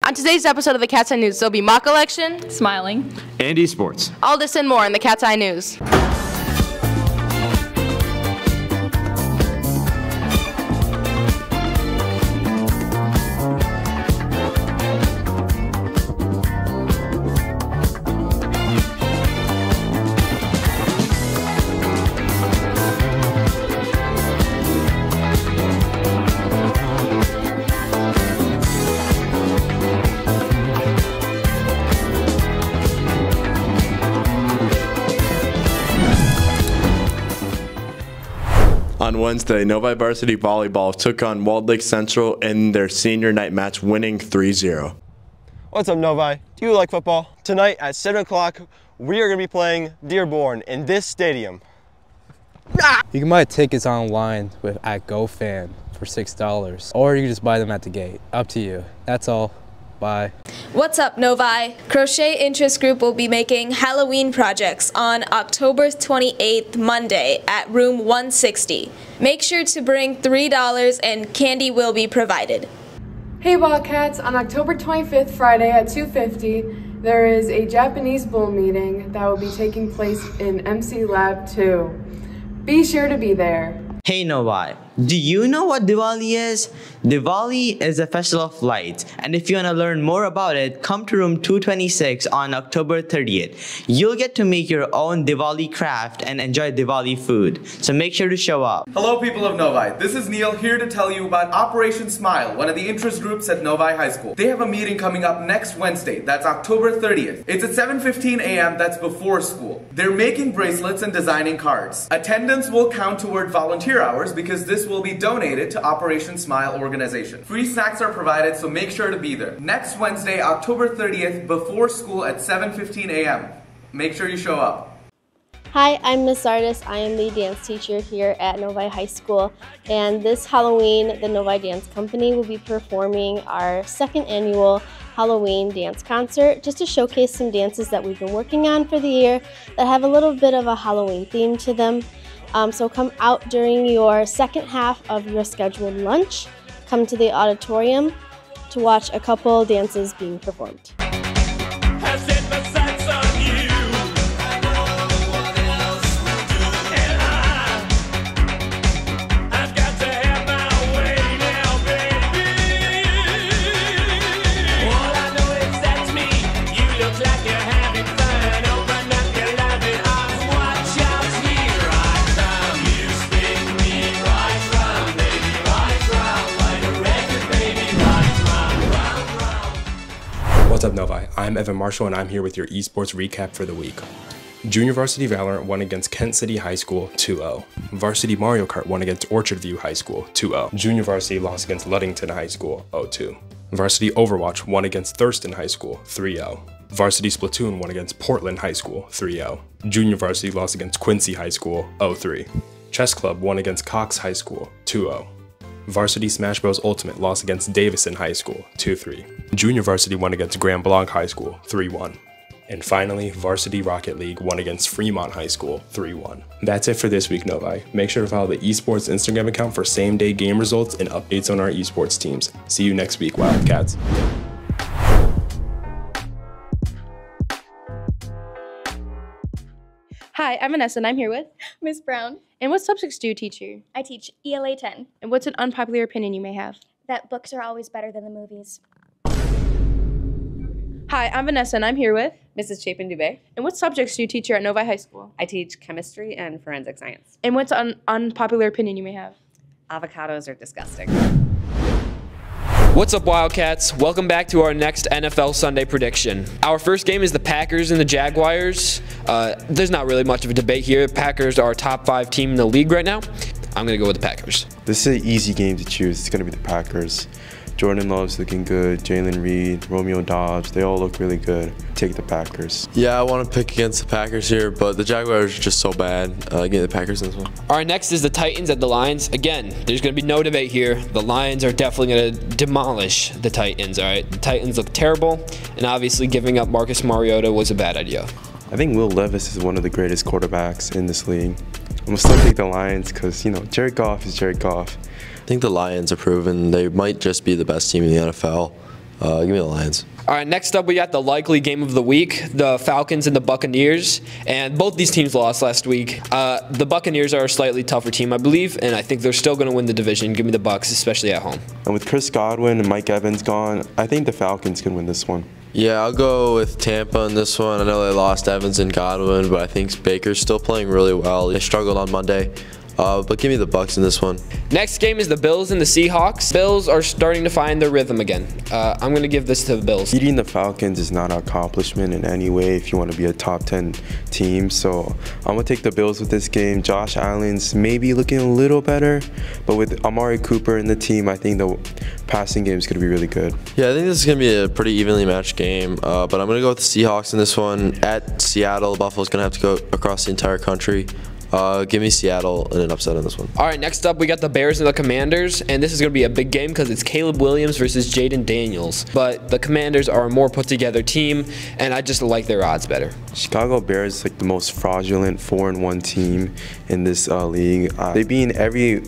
On today's episode of the Cat's Eye News, there'll be mock election, smiling, and esports. All this and more in the Cat's Eye News. On Wednesday, Novi Varsity Volleyball took on Walled Lake Central in their senior night match, winning 3-0. What's up, Novi? Do you like football? Tonight at 7 o'clock, we are going to be playing Dearborn in this stadium. You can buy tickets online at GoFan for $6, or you can just buy them at the gate. Up to you. That's all. Bye. What's up, Novi? Crochet Interest Group will be making Halloween projects on October 28th, Monday, at room 160. Make sure to bring $3 and candy will be provided. Hey Wildcats, on October 25th, Friday at 2:50, there is a Japanese Bowl meeting that will be taking place in MC Lab 2. Be sure to be there. Hey Novi, do you know what Diwali is? Diwali is a festival of lights, and if you want to learn more about it, come to room 226 on October 30th. You'll get to make your own Diwali craft and enjoy Diwali food, so make sure to show up. Hello people of Novi, this is Neil here to tell you about Operation Smile, one of the interest groups at Novi High School. They have a meeting coming up next Wednesday, that's October 30th. It's at 7:15 a.m., that's before school. They're making bracelets and designing cards. Attendance will count toward volunteer hours because this will be donated to Operation Smile organization. Free snacks are provided, so make sure to be there. Next Wednesday, October 30th, before school at 7:15 a.m. Make sure you show up. Hi, I'm Miss Sardis. I am the dance teacher here at Novi High School, and this Halloween, the Novi Dance Company will be performing our second annual Halloween dance concert, just to showcase some dances that we've been working on for the year that have a little bit of a Halloween theme to them. So come out during your second half of your scheduled lunch. Come to the auditorium to watch a couple dances being performed. What's up, Novi? I'm Evan Marshall, and I'm here with your esports recap for the week. Junior Varsity Valorant won against Kent City High School 2-0. Varsity Mario Kart won against Orchard View High School 2-0. Junior Varsity lost against Ludington High School 0-2. Varsity Overwatch won against Thurston High School 3-0. Varsity Splatoon won against Portland High School 3-0. Junior Varsity lost against Quincy High School 0-3. Chess Club won against Cox High School 2-0. Varsity Smash Bros. Ultimate lost against Davison High School 2-3. Junior Varsity won against Grand Blanc High School 3-1. And finally, Varsity Rocket League won against Fremont High School 3-1. That's it for this week, Novi. Make sure to follow the esports Instagram account for same-day game results and updates on our esports teams. See you next week, Wildcats. Hi, I'm Vanessa, and I'm here with Miss Brown. And what subjects do you teach here? I teach ELA 10. And what's an unpopular opinion you may have? That books are always better than the movies. Hi, I'm Vanessa, and I'm here with Mrs. Chapin Dubé. And what subjects do you teach here at Novi High School? I teach chemistry and forensic science. And what's an unpopular opinion you may have? Avocados are disgusting. What's up, Wildcats? Welcome back to our next NFL Sunday prediction. Our first game is the Packers and the Jaguars. There's not really much of a debate here. Packers are a top 5 team in the league right now. I'm going to go with the Packers. This is an easy game to choose. It's going to be the Packers. Jordan Love's looking good. Jalen Reed, Romeo Dobbs, they all look really good. Take the Packers. Yeah, I want to pick against the Packers here, but the Jaguars are just so bad. Get the Packers in this one. All right, next is the Titans at the Lions. Again, there's going to be no debate here. The Lions are definitely going to demolish the Titans, all right? The Titans look terrible, and obviously giving up Marcus Mariota was a bad idea. I think Will Levis is one of the greatest quarterbacks in this league. I'm going to still take the Lions because, you know, Jared Goff is Jared Goff. I think the Lions are proven they might just be the best team in the NFL. Give me the Lions. All right, next up we got the likely game of the week, the Falcons and the Buccaneers, and both these teams lost last week. The Buccaneers are a slightly tougher team, I believe, and I think they're still going to win the division. Give me the Bucs, especially at home. And with Chris Godwin and Mike Evans gone, I think the Falcons can win this one. Yeah, I'll go with Tampa in this one. I know they lost Evans and Godwin, but I think Baker's still playing really well. They struggled on Monday. But give me the Bucs in this one. Next game is the Bills and the Seahawks. Bills are starting to find their rhythm again. I'm going to give this to the Bills. Beating the Falcons is not an accomplishment in any way if you want to be a top 10 team. So I'm going to take the Bills with this game. Josh Allen's maybe looking a little better, but with Amari Cooper in the team, I think the passing game is going to be really good. Yeah, I think this is going to be a pretty evenly matched game, but I'm going to go with the Seahawks in this one. At Seattle, Buffalo's going to have to go across the entire country. Give me Seattle in an upset on this one. All right, next up we got the Bears and the Commanders, and this is going to be a big game because it's Caleb Williams versus Jaden Daniels. But the Commanders are a more put-together team, and I just like their odds better. Chicago Bears is like the most fraudulent 4-1 team in this league. They've been every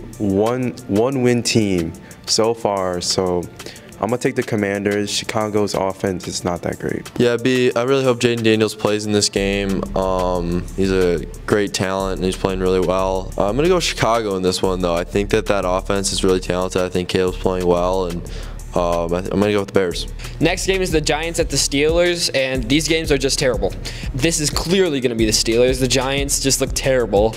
one-win team so far, so I'm going to take the Commanders. Chicago's offense is not that great. Yeah, I really hope Jaden Daniels plays in this game. He's a great talent, and he's playing really well. I'm going to go with Chicago in this one, though. I think that offense is really talented. I think Caleb's playing well, and I'm going to go with the Bears. Next game is the Giants at the Steelers, and these games are just terrible. This is clearly going to be the Steelers. The Giants just look terrible.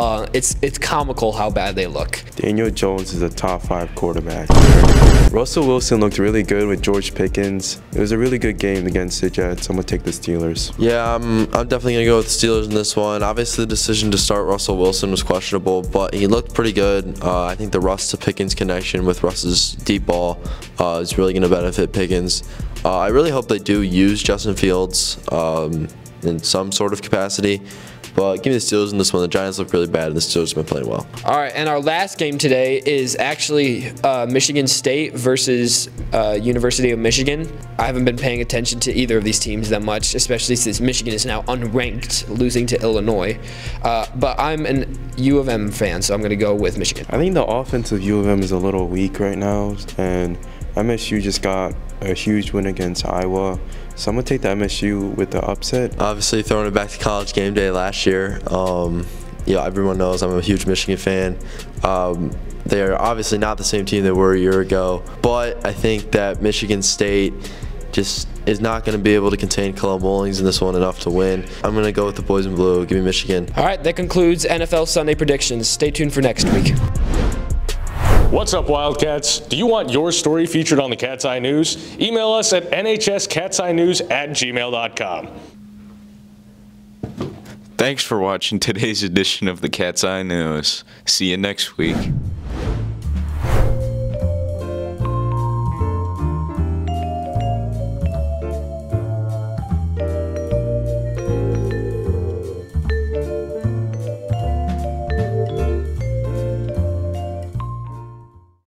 It's comical how bad they look. Daniel Jones is a top 5 quarterback. Russell Wilson looked really good with George Pickens. It was a really good game against the Jets. I'm going to take the Steelers. Yeah, I'm definitely going to go with the Steelers in this one. Obviously, the decision to start Russell Wilson was questionable, but he looked pretty good. I think the Russ to Pickens connection with Russ's deep ball is really going to benefit Pickens. I really hope they do use Justin Fields in some sort of capacity. But give me the Steelers in this one. The Giants look really bad, and the Steelers have been playing well. All right, and our last game today is actually Michigan State versus University of Michigan. I haven't been paying attention to either of these teams that much, especially since Michigan is now unranked, losing to Illinois. But I'm an U of M fan, so I'm going to go with Michigan. I think the offense of U of M is a little weak right now, and MSU just got a huge win against Iowa. So I'm going to take the MSU with the upset. Obviously, throwing it back to College Game Day last year, everyone knows I'm a huge Michigan fan. They're obviously not the same team they were a year ago, but I think that Michigan State just is not going to be able to contain Callum Mullings in this one enough to win. I'm going to go with the boys in blue. Give me Michigan. All right, that concludes NFL Sunday predictions. Stay tuned for next week. What's up, Wildcats? Do you want your story featured on the Cat's Eye News? Email us at nhscatseyenews@gmail.com. Thanks for watching today's edition of the Cat's Eye News. See you next week.